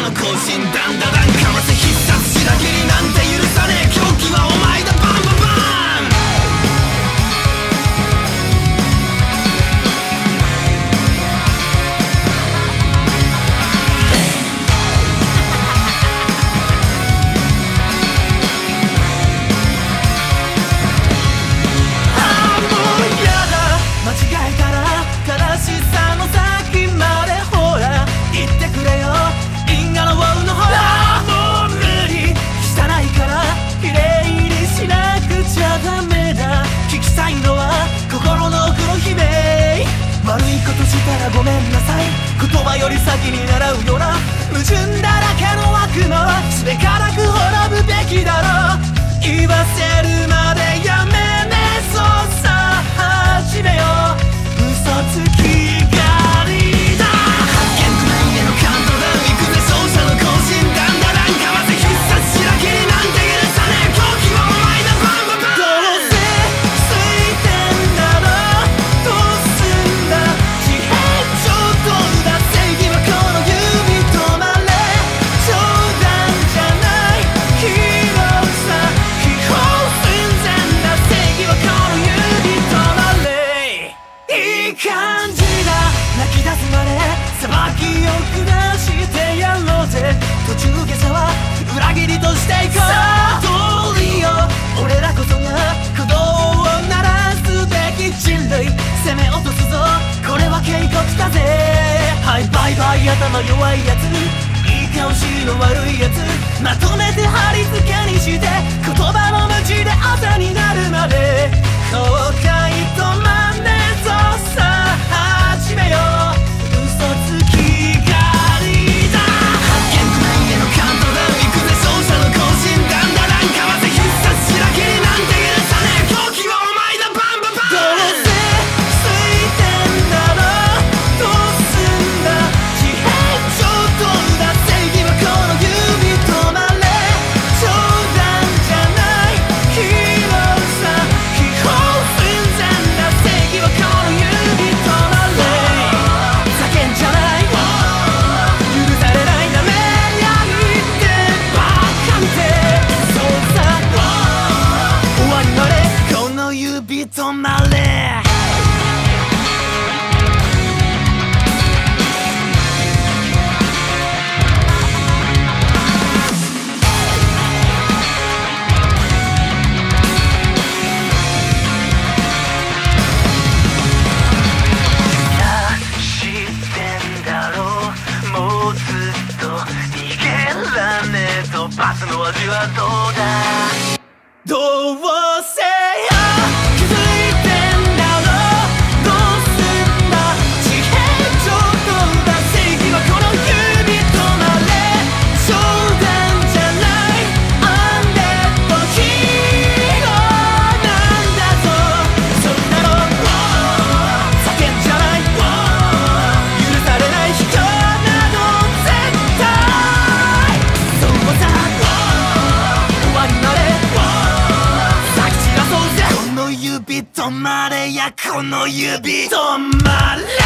の更新だんだだんかわせ必殺しら切りなんて許さねえ狂気はお前だバンバンバン悪いことしたらごめんなさい言葉より先に習うよな矛盾だらけの悪魔すべからく滅ぶべきだろ言わせるまでやめねえそうさ始めよう嘘つき狩りだ限度内へのカウントダウン行くぜ勝者の更新だんだだんかわせ必殺しら切りなんて許さねえ狂気はお前だバンバンバンどうせついてんだろ裁きを下してやろうぜ途中下車は裏切りとしていこうさあ通りよ俺らこそが鼓動を鳴らすべき人類攻め落とすぞこれは警告だぜはいバイバイ頭弱いやついい顔しの悪いやつまとめて貼り付けにして言葉の無知で朝になるまで後悔止まんねえぞさあ始めよう嘘つき狩りだ限度内へのカウントダウン行くぜ勝者の更新だんだだんかわせ必殺しら切りなんて許さねえ狂気はお前だバンバンバンどうせついてんだろどうすんだ事変上等だ正義はこの指止まれ冗談じゃないヒーローさ秘宝寸前だ正義はこの指止まれ止まれ知ってんだろうもうずっと逃げらねえと罰の味はどうだどうせ止まれやこの指止まれ